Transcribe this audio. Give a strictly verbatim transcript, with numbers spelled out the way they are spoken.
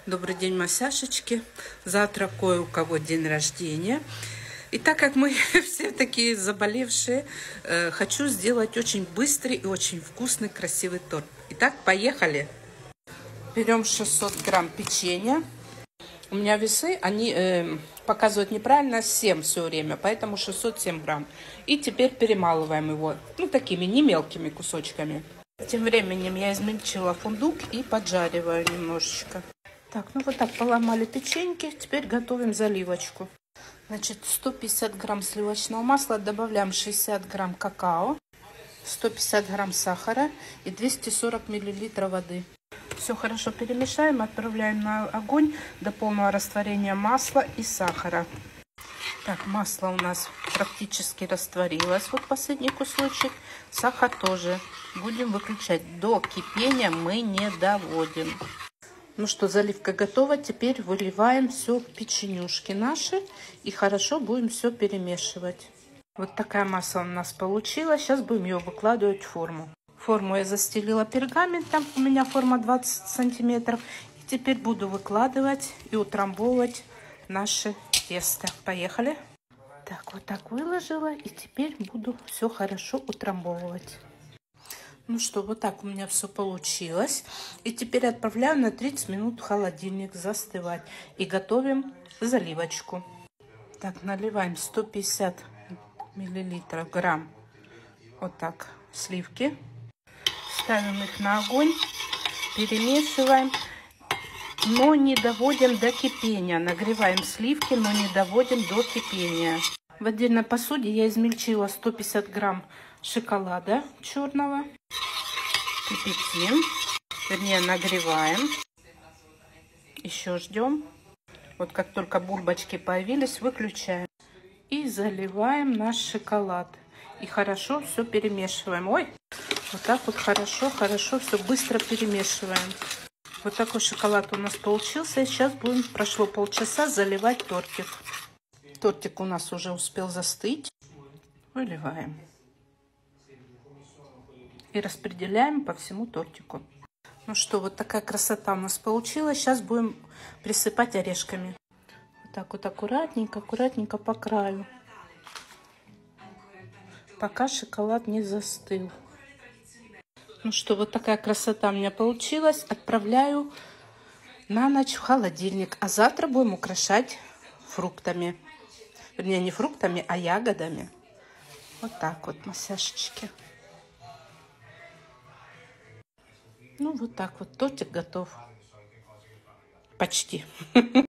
Добрый день, масяшечки. Завтра кое у кого день рождения. И так как мы все такие заболевшие, э, хочу сделать очень быстрый и очень вкусный, красивый торт. Итак, поехали. Берем шестьсот грамм печенья. У меня весы, они э, показывают неправильно семь все время, поэтому шестьсот семь грамм. И теперь перемалываем его, ну, такими не мелкими кусочками. Тем временем я измельчила фундук и поджариваю немножечко. Так, ну вот так поломали печеньки, теперь готовим заливочку. Значит, сто пятьдесят грамм сливочного масла, добавляем шестьдесят грамм какао, сто пятьдесят грамм сахара и двести сорок миллилитров воды. Все хорошо перемешаем, отправляем на огонь до полного растворения масла и сахара. Так, масло у нас практически растворилось, вот последний кусочек. Сахар тоже. Будем выключать. До кипения мы не доводим. Ну что, заливка готова. Теперь выливаем все в печенюшки наши и хорошо будем все перемешивать. Вот такая масса у нас получилась. Сейчас будем ее выкладывать в форму. Форму я застелила пергаментом. У меня форма двадцать сантиметров. И теперь буду выкладывать и утрамбовывать наше тесто. Поехали. Так, вот так выложила. И теперь буду все хорошо утрамбовывать. Ну что, вот так у меня все получилось. И теперь отправляю на тридцать минут в холодильник застывать. И готовим заливочку. Так, наливаем сто пятьдесят миллилитров грамм. Вот так сливки. Ставим их на огонь. Перемешиваем. Но не доводим до кипения. Нагреваем сливки, но не доводим до кипения. В отдельной посуде я измельчила сто пятьдесят грамм шоколада черного. Кипятим, вернее нагреваем. Еще ждем. Вот как только бульбочки появились, выключаем. И заливаем наш шоколад. И хорошо все перемешиваем. Ой, вот так вот хорошо, хорошо все быстро перемешиваем. Вот такой шоколад у нас получился. И сейчас будем, прошло полчаса, заливать тортик. Тортик у нас уже успел застыть. Выливаем. И распределяем по всему тортику. Ну что, вот такая красота у нас получилась. Сейчас будем присыпать орешками. Вот так вот аккуратненько, аккуратненько по краю. Пока шоколад не застыл. Ну что, вот такая красота у меня получилась. Отправляю на ночь в холодильник. А завтра будем украшать фруктами. Вернее, не фруктами, а ягодами. Вот так вот, масяшечки. Ну, вот так вот. Тортик готов. Почти.